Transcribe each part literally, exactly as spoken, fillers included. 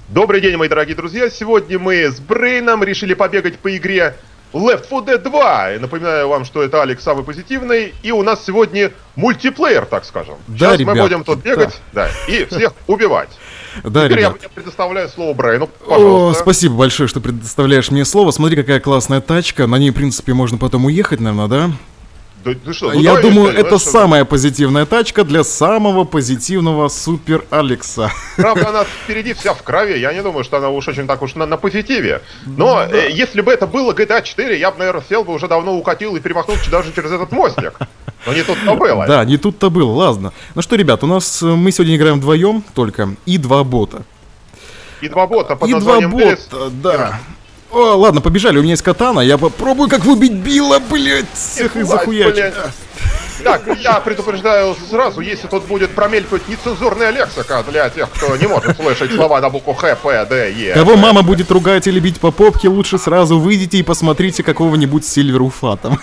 Добрый день, мои дорогие друзья. Сегодня мы с Брейном решили побегать по игре Left фор Dead два. И напоминаю вам, что это Алекс самый позитивный. И у нас сегодня мультиплеер, так скажем. Да, Сейчас ребят, мы будем тут бегать, да, да и всех убивать. Да, Теперь ребят. я предоставляю слово Брейну, пожалуйста. О, спасибо большое, что предоставляешь мне слово. Смотри, какая классная тачка. На ней, в принципе, можно потом уехать, наверное, да? Да, ты что, ну Я давай, думаю, Виталий, это что- самая позитивная тачка для самого позитивного Супер Алекса. Правда, она впереди вся в крови. Я не думаю, что она уж очень так уж на, на позитиве. Но э, если бы это было джи ти эй четыре, я бы, наверное, сел бы уже давно укатил и перемахнул даже через этот мостик. Но не тут-то было. Да, не тут-то было, ладно. Ну что, ребят, у нас э, мы сегодня играем вдвоем только и два бота. И два бота под И два названием Элис. бота, да. О, ладно, побежали, у меня есть катана, я попробую как выбить Билла, блять, всех их Хватит, захуячить. блядь. Так, я предупреждаю сразу, если тут будет промелькивать нецензурная лексика для тех, кто не может слышать слова на букву Х, П, Д, Е. Кого мама будет ругать или бить по попке, лучше сразу выйдите и посмотрите какого-нибудь Сильвер Уфа.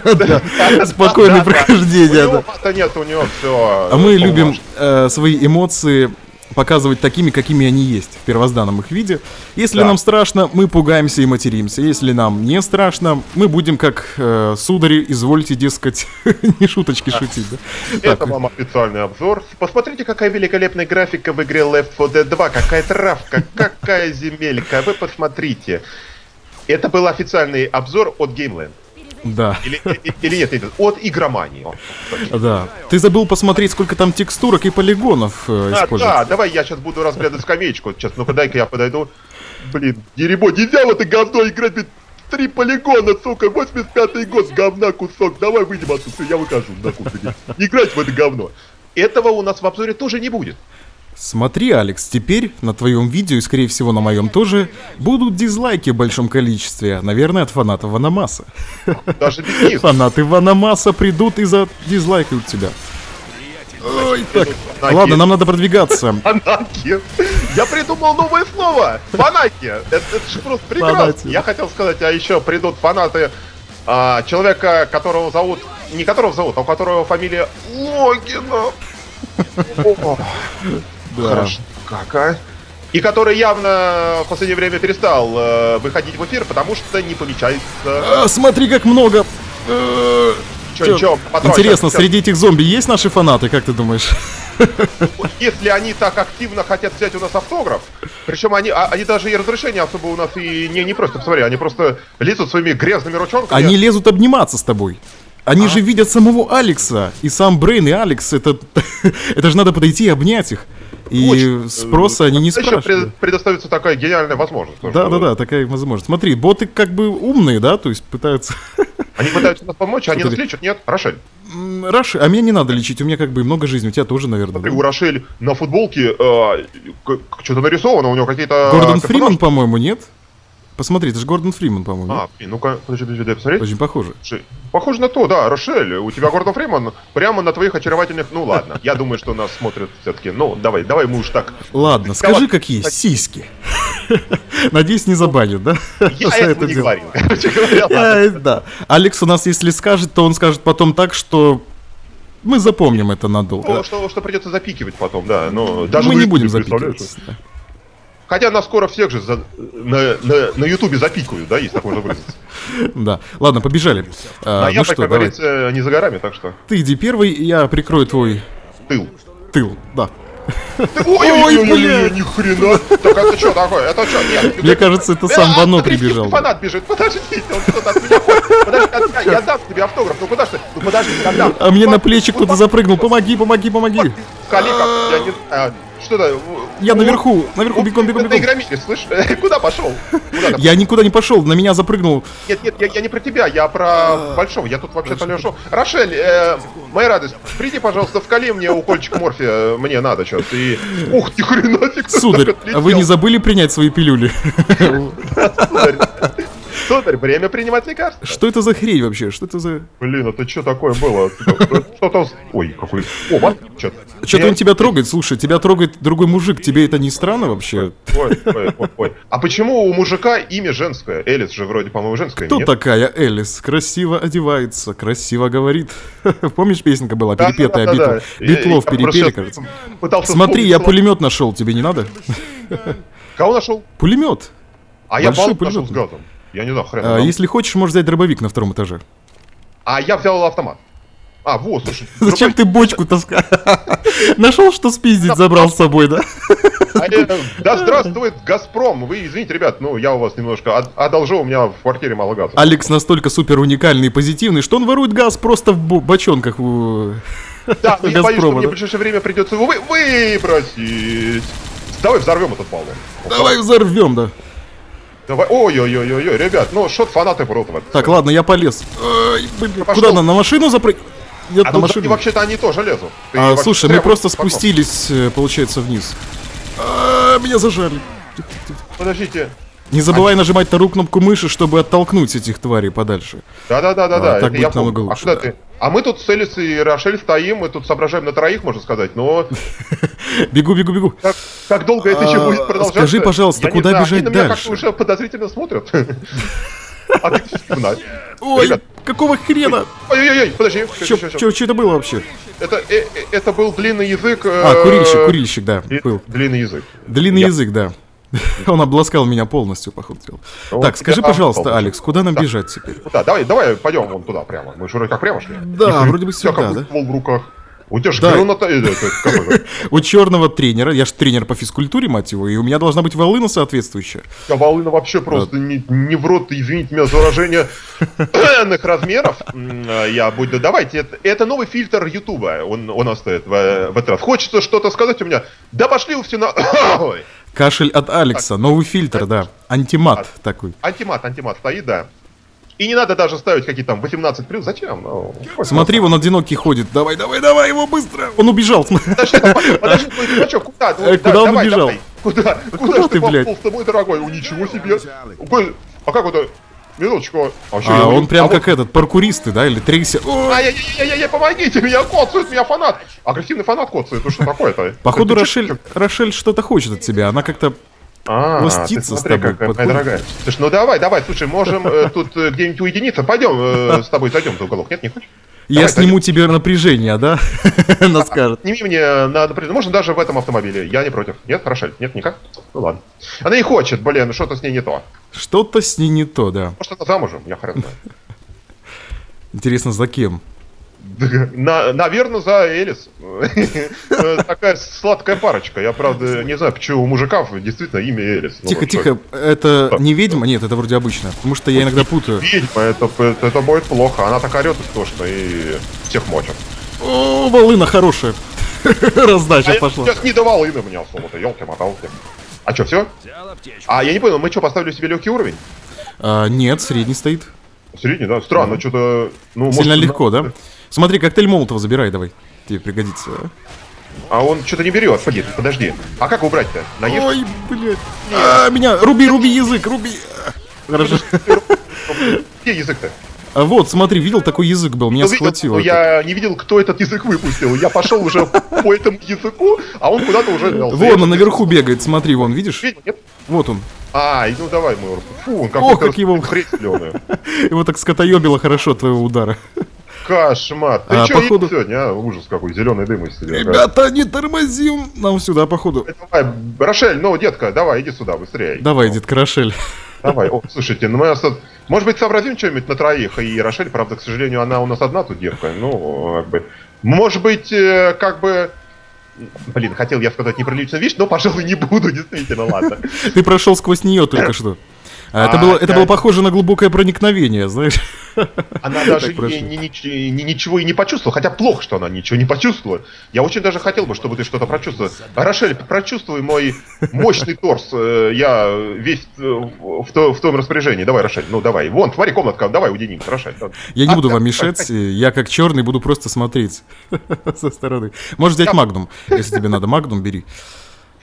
Спокойное прохождение. У него фата нет, у него все. А мы любим э, свои эмоции показывать такими, какими они есть, в первозданном их виде. Если Да. нам страшно, мы пугаемся и материмся. Если нам не страшно, мы будем как э, судари, извольте, дескать, не шуточки шутить. Да? Это Так, вам официальный обзор. Посмотрите, какая великолепная графика в игре Left фор Dead два. Какая травка, какая земелька. Вы посмотрите. Это был официальный обзор от Gameland. да, Или, и- или нет, нет, от Игромании. да. Ты забыл посмотреть, сколько там текстурок и полигонов э, А, используется. да, давай я сейчас буду разглядывать скамеечку. Сейчас, ну-ка дай-ка я подойду. Блин, дерьмо, нельзя в это говно играть, блин, три полигона, сука, восемьдесят пятый год, говна кусок. Давай выйдем отсюда, я выхожу на кухню. Не играть в это говно. Этого у нас в обзоре тоже не будет. Смотри, Алекс, теперь на твоем видео и, скорее всего, на моем тоже будут дизлайки в большом количестве. Наверное, от фанатов Ваномаса. Даже без них. Фанаты Ваномаса придут и задизлайкают тебя. Ой, так. Фанаки. Ладно, нам надо продвигаться. Фанаки. Я придумал новое слово. Фанаки. Это, это же просто прекрасно. Фанати. Я хотел сказать, а еще придут фанаты а, человека, которого зовут... Не которого зовут, а у которого фамилия Логинов. О, Да. Хорошо. Как, а? И который явно в последнее время перестал э, выходить в эфир, потому что не помечается. А, смотри, как много. Э, Чё, чё? чё, патрон, Интересно, щас, среди этих зомби есть наши фанаты, как ты думаешь? щас. Если они так активно хотят взять у нас автограф, причем они, а- они даже и разрешения особо у нас и не, не просто, посмотри, они просто лезут своими грязными ручонками. Они лезут обниматься с тобой. Они же видят самого Алекса. И сам Брейн, и Алекс, это, это же надо подойти и обнять их. И Очень. спроса они не Еще спрашивают. пред- предоставится такая гениальная возможность. тоже. Да, да, да, такая возможность. Смотри, боты как бы умные, да, то есть пытаются. Они пытаются нас помочь, а они нас Что-то- лечат, нет? Рошель. М, Раши, а меня не надо лечить, у меня как бы много жизни, у тебя тоже, наверное. Смотри, Да? у Рошель на футболке э, к- что-то нарисовано, у него какие-то... Гордон персонажи. Фриман, по-моему, нет? Посмотри, это же Гордон Фриман, по-моему. А, блин, ну-ка, подожди, подожди, дай посмотреть. Очень похоже. Слушай, похоже на то, да, Рошель, у тебя Гордон Фриман прямо на твоих очаровательных... Ну ладно, я думаю, что нас смотрят все-таки. Ну, давай, давай мы уж так... Ладно, скажи, какие сиськи. Надеюсь, не забанят, да? Я За этого это не дело. говорил, короче говоря. ладно. Я, да. Алекс у нас, если скажет, то он скажет потом так, что мы запомним это Ну, надолго. что, что придется запикивать потом, да. Но даже Мы в не Ютубе, будем представляешь? запикиваться. да. Хотя нас скоро всех же за- на, на, на Ютубе запикают, да, если так можно выразиться. Да. Ладно, побежали. А, А я, ну как что, давай. говорится, не за горами, так что... Ты иди первый, я прикрою твой Тыл. тыл. Да. Ой-ой-ой, ни хрена. Так это что такое? Это что? Нет. Мне кажется, это сам А, Вано смотри, прибежал. фанат бежит. Подождите, он что-то от меня хочет. Подожди, я, я дам тебе автограф. Ну куда ж ты? Ну подожди, я дам. А мне на Вот, плечи вот кто-то так, запрыгнул. Помоги, помоги, помоги. Коллега, я не... а, что-то... Я наверху, наверху, бегом, бегом, Ты бегом. игромир, слышь? Куда пошел? Куда ты? Я никуда не пошел, на меня запрыгнул. Нет, нет, я, я не про тебя, я про большого. Я тут вообще-то лежу. Рошель, э, моя радость, приди, пожалуйста, вкали мне укольчик морфия, мне надо сейчас. И... Ух ты, хрена себе, Сударь, так а вы не отлетел. забыли принять свои пилюли? Сударь. Сударь, время принимать лекарства. Что это за хрень вообще? Что это за... Блин, это что такое было? Что-то... Ой, какой... О, вот, что-то... Что-то он тебя трогает, слушай, тебя трогает другой мужик, тебе это не странно вообще? Ой, ой, ой, ой. А почему у мужика имя женское? Элис же вроде, по-моему, женское. Кто нет? такая Элис? Красиво одевается, красиво говорит. Помнишь, песенка была? Да, Перепетая, да, да, да. Битл- Битлов Я- я перепели, просто кажется. пытался Смотри, я вспомнить, пулемет нашел, тебе не надо? Кого нашел? Пулемет. А я Большой баллон нашел с пулемет. газом. Я не знаю, хрен. А, там. если хочешь, можешь взять дробовик на втором этаже. А я взял автомат. А, вот, слушай. Зачем дробовик- ты бочку таскаешь? Нашел, что спиздить, забрал с собой, да? А, э, Да здравствует Газпром. Вы извините, ребят, ну я у вас немножко од- одолжу, у меня в квартире мало газа. Алекс настолько супер уникальный и позитивный, что он ворует газ просто в бо- бочонках у Да, но я боюсь, что Газпрома, мне да? в ближайшее время придется его вы- выбросить. Давай взорвем этот баллон. Давай взорвем, да. Давай. Ой-ой-ой-ой, ребят, ну что фанаты прут в это. Так, ладно, я полез. Ай, блин, пошел. куда надо? На машину запрыг... Нет, А на ну, машину. вообще-то они тоже лезут. Ты А, вообще слушай, мы зря просто в окно. спустились, э, получается, вниз. А, меня зажали. Тихо, тихо, тихо. Подождите. Не забывай нажимать вторую кнопку мыши, чтобы оттолкнуть этих тварей подальше. Да-да-да-да-да, А, так это я будет намного помню. А лучше, куда да. ты? А мы тут с Элис и Рошель стоим, мы тут соображаем на троих, можно сказать, но Бегу, бегу, бегу. как, как долго это еще А, будет продолжаться? скажи, пожалуйста, я не куда знаю. бежать Они на меня дальше? как-то уже подозрительно смотрят. А ты гнать. Ой, Ребят. какого хрена? Ой-ой-ой, подожди. Чё, ща, ща, ща. чё, чё это было вообще? Это, э, э, это был длинный язык. э, А, курильщик, курильщик, да, дли- был. Длинный язык. Длинный Я- язык, да. Он обласкал меня полностью, походу. дела. Ну, Так, скажи, я пожалуйста, полностью. Алекс, куда нам Да. бежать теперь? Да, давай, давай пойдем вон туда прямо. Мы же вроде как прямо шли. Да, И вроде бы у тебя сюда, какой да? ствол в руках. У тебя же Да. граната... э, это, какой же? У черного тренера, я же тренер по физкультуре, мать его, и у меня должна быть волына соответствующая. А волына вообще просто не, не в рот, извините меня за выражение, иных размеров. М, Я буду... Давайте, это, это новый фильтр Ютуба, он у нас стоит в, в этот раз. Хочется что-то сказать у меня? Да пошли все на... Ой. Кашель от Алекса, новый фильтр, да. Антимат такой. Антимат, антимат стоит, да. И не надо даже ставить какие там восемнадцать плюс, зачем? Ну, Смотри, он одинокий ходит. Давай, давай, давай его быстро. Он убежал. Подожди, подожди, твой дурачок, куда? Ну, Э, да, куда он давай, убежал? давай. Куда? Куда, куда ж ты, ты блядь? пополз, мой дорогой? О, ничего себе. Ой, а как это? Минуточку. А, чё, А я он не- прям а как этот, паркуристы, да, или трейсер. Ой, Ай-яй-яй-яй, помогите, меня коцает, меня фанат. Агрессивный фанат коцает, ну что такое-то? походу, Ты чё- Рошель, Рошель что-то хочет от тебя. Она как-то... А, пластится ты с смотри, тобой, какая моя подходит. дорогая. Слушай, ну давай, давай, слушай, можем э, тут э, где-нибудь уединиться. Пойдем э, с тобой зайдем за уголок. Нет, не хочешь? Я Давай, сниму тебе напряжение, да? Она скажет. Сними мне на, например, можно даже в этом автомобиле. Я не против. Нет, Рошель? Нет, никак? Ну ладно. Она не хочет, блин, что-то с ней не то. Что-то с ней не то, да. Может, она замужем, я хрен знаю. Интересно, за кем? На, наверное, за Элис. Такая сладкая парочка. Я, правда, не знаю, почему у мужиков действительно имя Элис. Ну, Тихо, вот тихо, это Так. не ведьма? Нет, это вроде обычно. Потому что я иногда путаю. что- Ведьма, это, это, это будет плохо. Она так орет истошно и всех мочит. О, волына хорошая. Раздача А я пошла. сейчас не давал имя мне особо-то, елки-моталки. А что, все? А я не понял, мы что, поставили себе легкий уровень? А, нет, средний стоит. Средний, да? Странно, что-то... Ну, Сильно может, легко, да? Смотри, коктейль Молотова забирай давай. Тебе пригодится. А он что-то не берет. Погоди, подожди. А как убрать-то? Наешь? Ой, блядь. А, меня, руби, руби язык, руби. Хорошо. Где язык-то? А вот, смотри, видел, такой язык был, меня Ну, видел, схватило. но я не видел, кто этот язык выпустил. Я пошел уже по этому языку, а он куда-то уже велся. Вон он наверху бегает, смотри, вон, видишь? Видел, нет? Вот он. А, и ну давай, мы... Фу, он Ох, какой-то как его- хрень зелёная. Его так скотоебило хорошо от твоего удара. Кошмар. Ты А, чё походу- едешь сегодня, а? Ужас какой, зеленый дым из тебя. Ребята, не тормозим. Нам сюда, походу. Давай, Рошель, ну, детка, давай, иди сюда, быстрее. Давай, дед Карашель. Давай, о, слушайте, ну мы, тут- может быть, сообразим что-нибудь на троих, и Рошель, правда, к сожалению, она у нас одна тут девка, ну, как бы, может быть, э, как бы, блин, хотел я сказать неприличную вещь, но, пожалуй, не буду, действительно, ладно. Ты прошел сквозь нее только что. А, это, А, было, это да. было похоже на глубокое проникновение, знаешь. Она даже Так прошло. ни- ни- ни- ни- ничего и не почувствовала, хотя плохо, что она ничего не почувствовала. Я очень даже хотел бы, чтобы ты что-то прочувствовал. Рошель, прочувствуй мой мощный торс, э, я весь э, в, то- в том распоряжении. Давай, Рошель, ну давай. Вон, смотри, комнатка, давай уединимся, Рошель. Я не А, буду да, вам да, мешать, да. я как черный буду просто смотреть со стороны. Можешь взять Я- магнум, если тебе надо магнум, бери.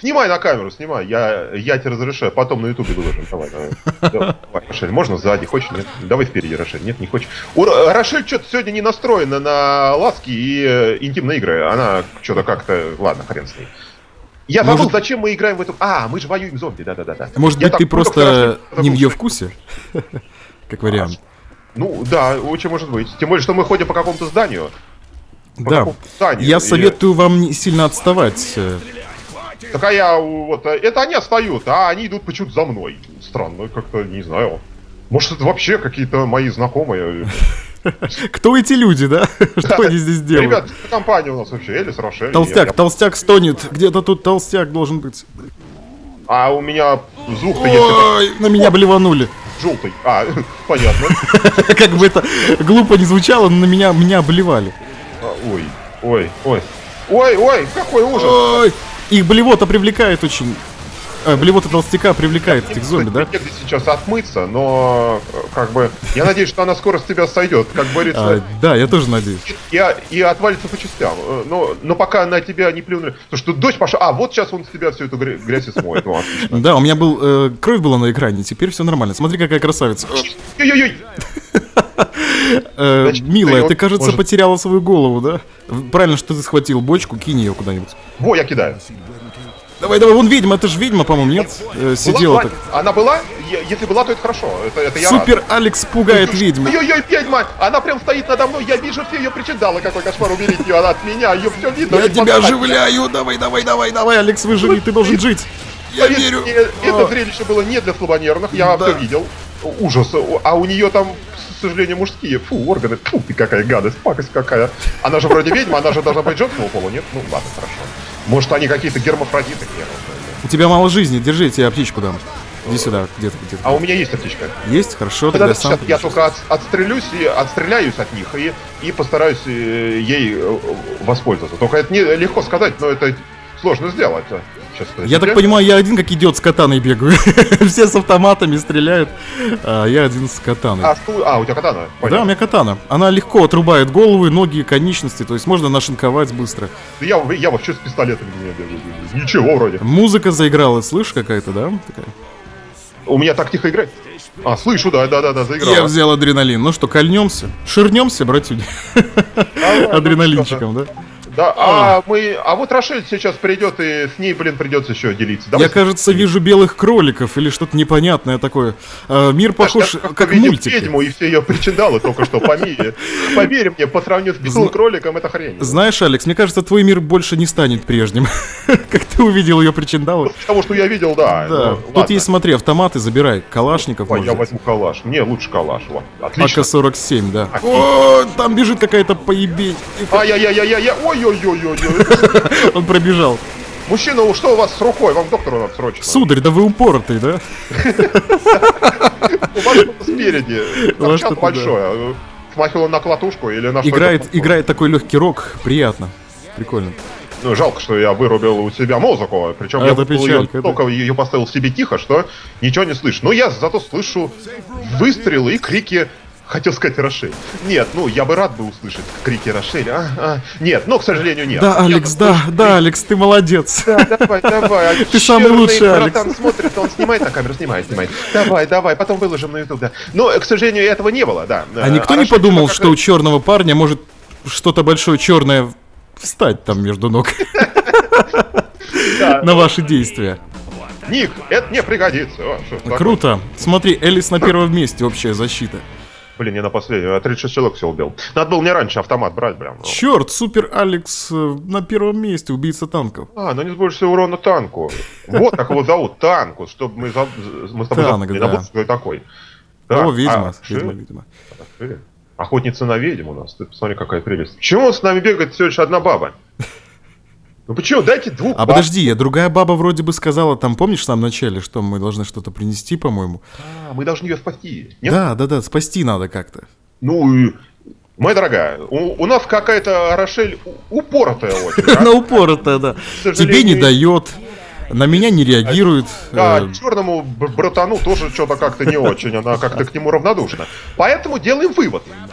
Снимай на камеру, снимай, я, я тебе разрешаю, потом на ютубе выложим. Давай, давай. Давай, Рошель, можно сзади, хочешь? Нет? Давай впереди, Рошель. Нет, не хочешь. У Рошель что-то сегодня не настроена на ласки и э, интимные игры. Она что-то как-то... Ладно, хрен с ней. Я забыл, Может... зачем мы играем в эту... А, мы же воюем зомби, да-да-да. Может я быть, ты просто не в ее вкусе? Как вариант. Ну, да, очень может быть. Тем более, что мы ходим по какому-то зданию. Да, я советую вам не сильно отставать. Так а я вот, это они отстают, а они идут почему-то за мной. Странно, как-то, не знаю. Может, это вообще какие-то мои знакомые. Кто эти люди, да? Что они здесь делают? Ребят, компания у нас вообще, Элис, Рошель. Толстяк, толстяк стонет. Где-то тут толстяк должен быть. А у меня звук-то есть. Ой, на меня блеванули. Желтый. А, понятно. Как бы это глупо не звучало, но на меня меня обливали. Ой, ой, ой. Ой, ой, какой ужас. Ой. Их блевота привлекает очень. А, блевота толстяка привлекает этих зомби, да? Мне где сейчас отмыться, но как бы я надеюсь, что она скоро с тебя сойдет, как говорится. А, да, я тоже надеюсь. И, и, и отвалится по частям. Но, но пока на тебя не плюнули. Потому что дождь пошел. А, вот сейчас он с тебя всю эту грязь и смоет. Ну, да, у меня был э, кровь была на экране, теперь все нормально. Смотри, какая красавица. Ой-ой-ой! Э, милая, ты, кажется, может... потеряла свою голову, да? Правильно, что ты схватил бочку, кинь ее куда-нибудь. Во, я кидаю. Давай, давай, вон ведьма, это же ведьма, по-моему, нет? Э, сидела была, так. Она была? Если была, то это хорошо. Это, это я Супер рад. Алекс пугает ведьму. Ой-ой-ой, ведьма! Она прям стоит надо мной, я вижу все ее причиндалы, какой кошмар, уберите ее, она от меня, ее все видно. Я тебя оживляю, давай, давай, давай, давай, Алекс, выживи, ты должен жить. Я Поверь, верю. Мне, это зрелище было не для слабонервных, я да. все видел. Ужас. А у нее там, к сожалению, мужские. Фу, органы. Фу, ты какая гадость, пакость какая. Она же вроде ведьма, она же должна быть женского пола, нет? Ну ладно, хорошо. Может, они какие-то гермафродиты? У тебя мало жизни, держи, я тебе аптечку дам. Иди сюда, где-то, где-то. А у меня есть аптечка. Есть? Хорошо, тогда сам я только от, отстрелюсь и отстреляюсь от них и, и постараюсь ей воспользоваться. Только это не легко сказать, но это сложно сделать. Сейчас, я так понимаю, я один как идиот с катаной бегаю. Все с автоматами стреляют, а я один с катаной. А, а у тебя катана? Понятно. Да, у меня катана. Она легко отрубает головы, ноги, конечности, то есть можно нашинковать быстро. Я, я вообще с пистолетом не бегаю. Ничего вроде. Музыка заиграла, слышишь, какая-то, да? Такая. У меня так тихо играет. А, слышу, да, да, да, да, заиграла. Я взял адреналин. Ну что, кольнемся? Ширнемся, братюня? Адреналинчиком, да? Да, а мы, а вот Рошель сейчас придет, и с ней, блин, придется еще делиться. Давай. Я, кажется, вижу белых кроликов или что-то непонятное такое. А, мир похож, как, как мультик. Ведьму и все ее причиндалы только что по мире. Поверь мне, по сравнению с белым кроликом, это хрень. Знаешь, Алекс, мне кажется, твой мир больше не станет прежним. Как ты увидел ее причиндалы. Потому что я видел, да. Да. Тут есть, смотри, автоматы, забирай. Калашников. Я возьму калаш. Мне лучше калаш. Отлично. А К сорок семь, да. О, там бежит какая-то поебень. Ай-яй-яй-яй-яй. Ой-ой-ой-ой. Он пробежал. Мужчина, что у вас с рукой? Вам к доктору надо срочно. Сударь, да вы упоротый, да? У вас что-то спереди. Торчат большое. Смахивал на клатушку или на что? Играет, играет такой легкий рок. Приятно. Прикольно. Ну, жалко, что я вырубил у себя музыку. Причем я ее, только ее поставил себе тихо, что ничего не слышу. Но я зато слышу выстрелы и крики. Хотел сказать Рошель. Нет, ну я бы рад бы услышать крики Рошель. А, а. Нет, но, к сожалению, нет. Да, Алекс, да, слышу, да, Алекс, ты молодец. Да, давай, давай. Ты самый лучший, Алекс. Братан смотрит, он снимает на камеру, снимает, снимает. Давай, давай, потом выложим на ютуб, да. Но, к сожалению, этого не было, да. А никто не подумал, что у черного парня может что-то большое черное встать там между ног на ваши действия? Ник, это не пригодится. Круто. Смотри, Элис на первом месте, общая защита. Блин, я на последнем, я тридцать шесть человек все убил. Надо было мне раньше автомат брать, прям. Черт, Супер Алекс на первом месте, убийца танков. А, нанес больше всего урона танку. Вот как его зовут, танку, чтобы мы, за... мы с тобой Танк, забыли, да. кто такой. Да. О, ведьма, а, ведьма, ведьма. Охотница на ведьм у нас, ты посмотри, какая прелесть. Почему с нами бегает всего лишь одна баба? Ну почему? Дайте двух А баб. Подожди, другая баба вроде бы сказала, там, помнишь, в самом начале, что мы должны что-то принести, по-моему? А, мы должны ее спасти. Нет? Да, да, да, спасти надо как-то. Ну, моя дорогая, у, у нас какая-то Рошель упоротая очень. Она упоротая, да. Тебе не дает, на меня не реагирует. Да, черному братану тоже что-то как-то не очень, она как-то к нему равнодушна. Поэтому делаем вывод.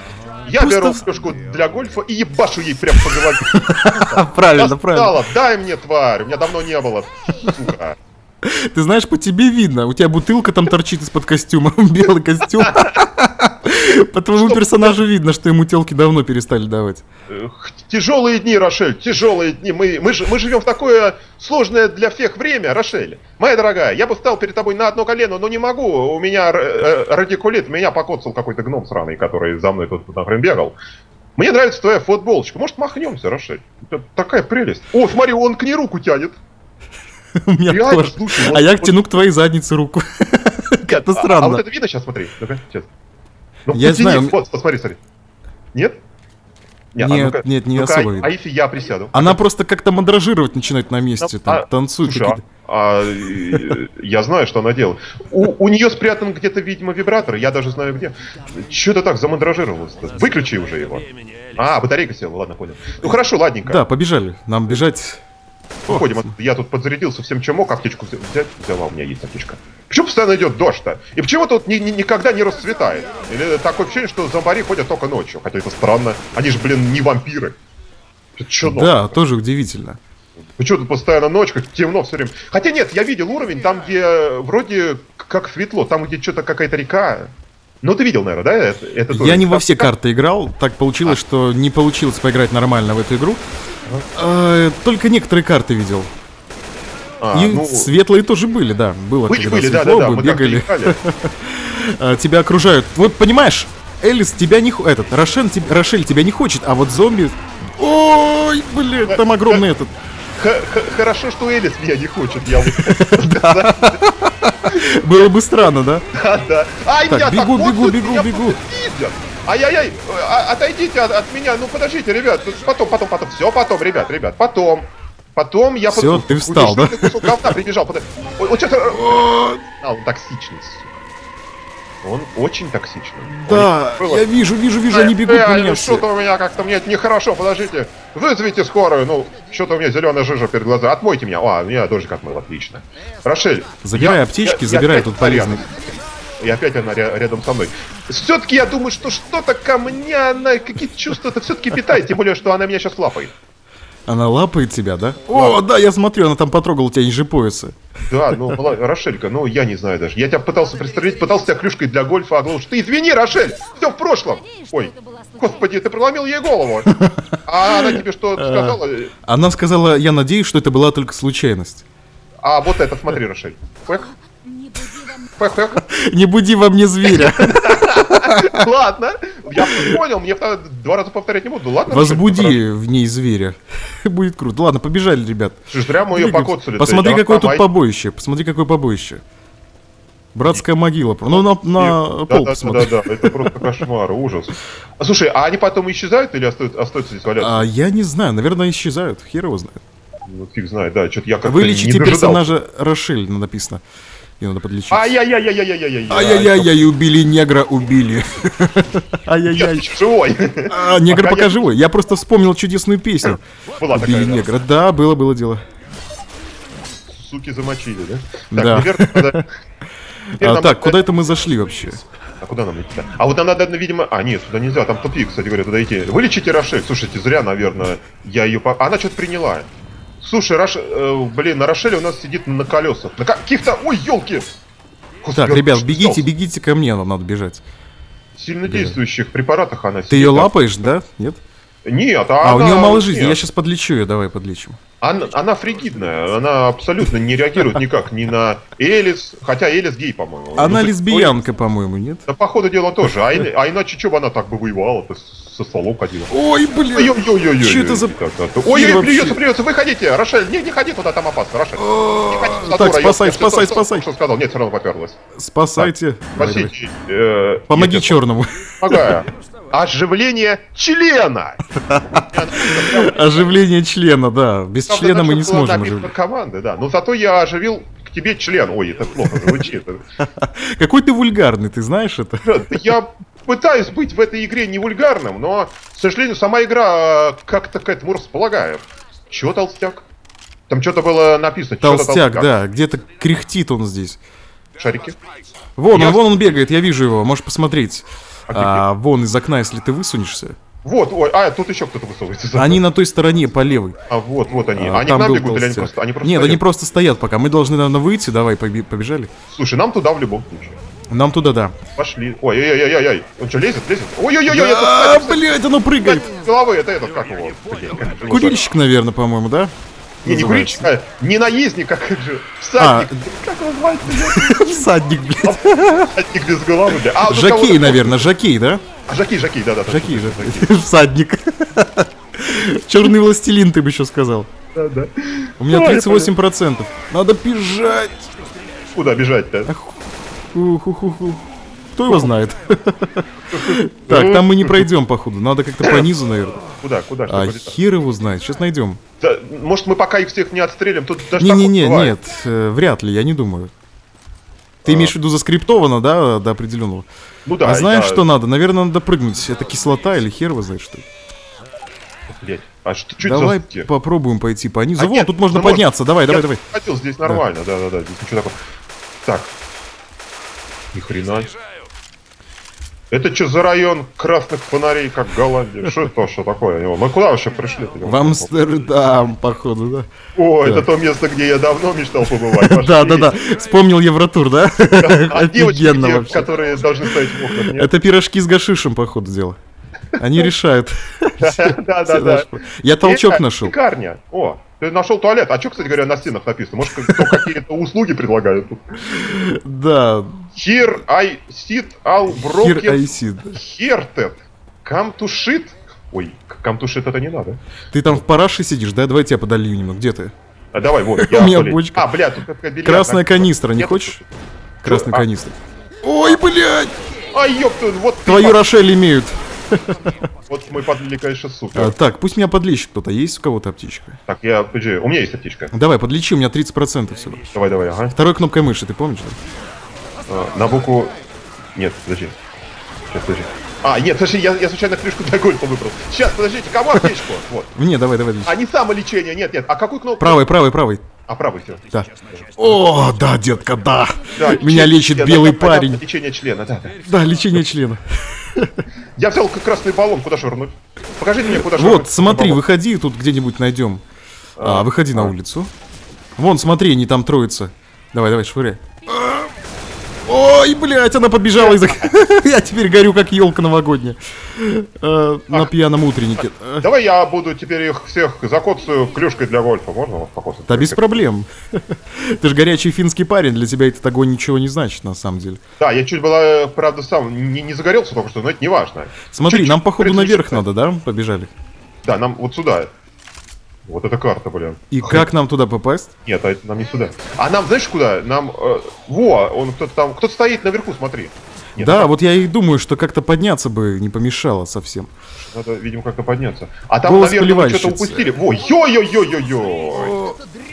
Я Просто... беру клюшку для гольфа и ебашу ей прям по голове. Правильно, правильно. Дай мне, тварь, у меня давно не было, сука. Ты знаешь, по тебе видно, у тебя бутылка там торчит из-под костюма, белый костюм. По твоему персонажу видно, что ему телки давно перестали давать. Тяжелые дни, Рошель, тяжелые дни. Мы, мы, мы живем в такое сложное для всех время, Рошель. Моя дорогая, я бы встал перед тобой на одно колено, но не могу. У меня радикулит, меня покоцал какой-то гном сраный, который за мной тут нахрен бегал. Мне нравится твоя футболочка. Может, махнемся, Рошель? Это такая прелесть. О, смотри, он к ней руку тянет. У меня Реально, тоже. слушай, а вот, я вот... тяну к твоей заднице руку. Как-то странно. А, а вот это видно сейчас, смотри. Ну-ка, сейчас. Ну, я потяни, знаю. Вот, посмотри, смотри. Нет? Нет, а нет, ну-ка, нет, не ну-ка, особо а, видно. а если я присяду? Она просто как-то мандражировать начинает на месте, Ну, там, а, танцует. слушай, а, а, я знаю, что она делает. У, у нее спрятан где-то, видимо, вибратор, я даже знаю где. Че ты так замандражировалась-то? Выключи уже его. А, батарейка села, ладно, понял. Ну хорошо, ладненько. Да, побежали. Нам бежать... Выходим, я тут подзарядился всем, чем мог, аптечку взять, взяла, у меня есть аптечка. Почему постоянно идет дождь-то? И почему тут ни, ни, никогда не расцветает? Или такое ощущение, что зомбари ходят только ночью, хотя это странно. Они же, блин, не вампиры. Это что, да, ночь? Тоже удивительно. Почему тут постоянно ночь, как темно все время? Хотя нет, я видел уровень, там где вроде как светло, там где что-то какая-то река. Ну ты видел, наверное, да? Это, это я не во все карты играл, так получилось, а. что не получилось поиграть нормально в эту игру. А, только некоторые карты видел. А, и ну... светлые тоже были, да. Было были, когда были, светло, да, да, да, мы бегали. Тебя окружают. Вот понимаешь, Элис тебя не... Этот, Рошен, теб... Рошель тебя не хочет, а вот зомби... Ой, блин, там огромный этот... Хорошо, что Элис меня не хочет, я Было бы странно, да? Да, да. Ай, так, бегу, бегу, бегу, бегу. Ай-яй-яй, отойдите от, от меня, ну подождите, ребят, потом, потом, потом, все потом, ребят, ребят, потом, потом я... Все, ты встал, да? Говна прибежал, потом... Он что-то... А, он токсичный, он очень токсичный. Да, я вижу, вижу, вижу, они бегут на меня. Что-то у меня как-то, мне нехорошо, подождите, вызовите скорую, ну, что-то у меня зеленая жижа перед глазами, отмойте меня, а, меня дождик отмыл, отлично. Рошель. Забирай аптечки, забирай тут полезный. И опять она рядом со мной. Все-таки я думаю, что что-то ко мне, она какие-то чувства-то все-таки питает, тем более, что она меня сейчас лапает. Она лапает тебя, да? О, да, я смотрю, она там потрогала тебя ниже пояса. Да, ну, Рошелька, ну, я не знаю даже. Я тебя пытался пристрелить, пытался тебя клюшкой для гольфа оглушить. Ты извини, Рошель, все в прошлом. Ой, господи, ты проломил ей голову. А она тебе что сказала? Она сказала, я надеюсь, что это была только случайность. А вот это, смотри, Рошель. Пэх. Не буди во мне зверя. Ладно, я понял, мне два раза повторять не буду, ладно? Возбуди в ней зверя. Будет круто. Ладно, побежали, ребят. Зря мы ее покоцали. Посмотри, какое тут побоище. Посмотри, какое побоище. Братская могила. Ну, на, на пол посмотри. Да, да, да, это просто кошмар, ужас. Слушай, а они потом исчезают или остаются здесь валяться? А я не знаю, наверное, исчезают. Хер его знает. Ну, фиг знает, да, что-то я как-то Вылечите персонажа Рошель, написано. И надо подлечить. Ай-яй-яй-яй-яй-яй-яй. Ай-яй-яй-яй, убили негра, убили. Ай-яй-яй. Живой. А, негр пока живой. Я просто вспомнил чудесную песню. Была такая, убили негра. Да, было, было дело. Суки замочили, да? Да. А, так, куда это мы зашли вообще? А куда нам идти? А вот нам надо, видимо... А, нет, туда нельзя, там тупик, кстати говоря, туда идти. Вылечите Рошель. Слушайте, зря, наверное, я ее... Она что-то приняла. Слушай, Рош... э, блин, на Рошеле у нас сидит на колесах. На каких-то... Ой, елки! Так, ребят, бегите, бегите ко мне, нам надо бежать. Сильнодействующих препаратах она сидит. Ты ее лапаешь, да? Нет? Нет, а, а она... у нее мало жизни, я сейчас подлечу ее, давай подлечим. Она, она фригидная, она абсолютно не реагирует никак ни на Элис, хотя Элис гей, по-моему. Она лесбиянка, по-моему, нет? Да, по ходу дела тоже, а, а иначе что бы она так бы воевала-то, со стволом ходила. Ой, блин, ой-ой-ой-ой, что это за... Ой-ой, плюется, плюется, выходите, Рошель, не, не ходи туда, там опасно, Рошель. Так, спасай, спасай, спасай. Что сказал, нет, все равно поперлась. Спасайте. Спасите. Помоги черному. Помогаю. Оживление члена! Оживление члена, да. Без члена мы не сможем оживить. Команды, да. Но зато я оживил к тебе член. Ой, это плохо звучит. Какой ты вульгарный, ты знаешь это? Я пытаюсь быть в этой игре не вульгарным, но, к сожалению, сама игра как-то к этому располагает. Чего толстяк? Там что-то было написано. Толстяк, да. Где-то кряхтит он здесь. шарики. Вон Я... он, вон он бегает, я вижу его, можешь посмотреть. А, а, вон из окна, если ты высунешься. Вот, ой, а, тут еще кто-то высовывается. Они на той стороне, по левой. А, вот, вот они. А, они к нам бегут или они просто, они просто Нет, стоят? они просто стоят пока. Мы должны, наверное, выйти, давай, побежали. Слушай, нам туда в любом случае. Нам туда, да. Пошли. Ой-ой-ой-ой-ой. Он что, лезет, лезет? Ой-ой-ой-ой, А, это... блядь, оно прыгает. Головы, это этот, как его? Блин, Курильщик, наверное, по-моему, да? Не, не курильщик, а не наездник, а как же? Всадник. Как его звать? Всадник, блядь. Всадник без головы, блядь. А, Жокей, наверное, жокей, да? А, жокей, жокей, да-да. Жокей, жокей. Всадник. Черный властелин, ты бы еще сказал. Да, да. У меня тридцать восемь процентов. Надо бежать. Куда бежать-то? Кто его знает? Так, там мы не пройдем, походу. Надо как-то по низу, наверное. Куда, куда? А хер его знает. Сейчас найдем. Может, мы пока их всех не отстрелим? Тут даже Не-не-не, нет, вряд ли, я не думаю. Ты имеешь в виду заскриптовано, да, до определенного? Ну да. А знаешь, что надо? Наверное, надо прыгнуть. Это кислота или хер его знает, что ли? Блять, а что, что давай это за... попробуем пойти по низу. А Вон, нет, тут можно ну, подняться. Давай, давай, давай. Хотел, здесь нормально, да-да-да, здесь ничего такого. Так. Ни хрена. Это что за район красных фонарей, как в Голландии? Что это, что такое? Мы куда вообще пришли? В Амстердам, походу, да? О, это то место, где я давно мечтал побывать. Да-да-да, вспомнил Евротур, да? А девочки, которые должны стоять в окнах, нет? Это пирожки с гашишем, походу, дело. Они решают. Да-да-да. Я толчок нашел. Пекарня. О, ты нашел туалет. А что, кстати говоря, на стенах написано? Может, какие-то услуги предлагают тут? Да. Here I sit all broken. Here I sit. Hearted. Come to shit. Ой, come to shit это не надо. Ты там в параше сидишь, да? Давай тебя подолью немного. Где ты? А давай, вот. У меня бочка. А, бля, тут какая белья. Красная канистра, не хочешь? Красная канистра. Ой, блядь! Ай, ёпта, вот. Твою Рошель имеют. Вот мы подлили, конечно, супер. А, так, пусть меня подлечит кто-то. Есть у кого-то аптечка? Так, я, подожди, у меня есть аптечка. Давай, подлечи, у меня тридцать процентов всего. Давай, давай, ага. Второй кнопкой мыши, ты помнишь? Да? А, на букву... Нет, подожди. Сейчас, подожди. А, нет, подожди, я, я случайно крышку для гольфа выбрал. Сейчас, подождите, кому аптечку? Вот. Мне, давай, давай. А, не самолечение, нет, нет. А какую кнопку? Правый, правый, правый. А, правый, все. Да. О, да, детка, да. да Меня лечит белый парень. Лечение члена, да, да. Да, лечение члена. Я взял красный баллон, куда швырнуть? Покажите мне, куда швырнуть. Вот, смотри, выходи, тут где-нибудь найдем. А, выходи на улицу. Вон, смотри, они там троица. Давай, давай, швыряй. Ой, блядь, она подбежала из... Я теперь горю, как елка новогодняя. На пьяном утреннике. Давай я буду теперь их всех закоцаю клюшкой для гольфа. Можно вас покоцать? Да без проблем. Ты же горячий финский парень, для тебя этот огонь ничего не значит, на самом деле. Да, я чуть было, правда, сам не, не загорелся только что, но это не важно. Смотри, нам, походу, наверх надо, да? Побежали. Да, нам вот сюда. Вот эта карта, блин. И как нам туда попасть? Нет, а это нам не сюда. А нам, знаешь, куда? Нам... Э, во, он кто-то там... Кто-то стоит наверху, смотри. Нет, да, там... вот я и думаю, что как-то подняться бы не помешало совсем. Надо, видимо, как-то подняться. А там, голос, наверное, мы что-то упустили. Во, ё-ё-ё-ё-ё!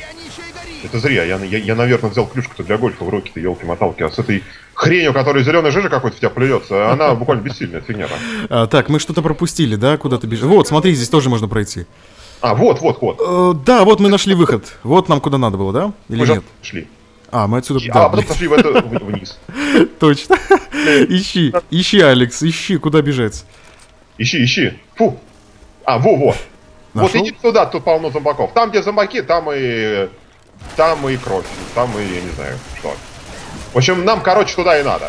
Это зря. Я, я, я, наверное, взял клюшку-то для гольфа в руки-то, елки-моталки. А с этой хренью, которая зеленая жижа какой-то в тебя плюется, она буквально бессильная фигня. А, так, мы что-то пропустили, да? Куда ты бежишь? Вот, смотри, здесь тоже можно пройти. А, вот, вот, вот. Э, да, вот мы нашли выход. Вот нам куда надо было, да? Или мы нет? Шли. А, мы отсюда... А, да, потом пошли в это, вниз. Точно. Ищи, ищи, Алекс, ищи, куда бежать. Ищи, ищи. Фу. А, во-во. Вот иди туда, тут полно зомбаков. Там, где зомбаки, там и... Там и кровь. Там и, я не знаю, что. В общем, нам, короче, туда и надо.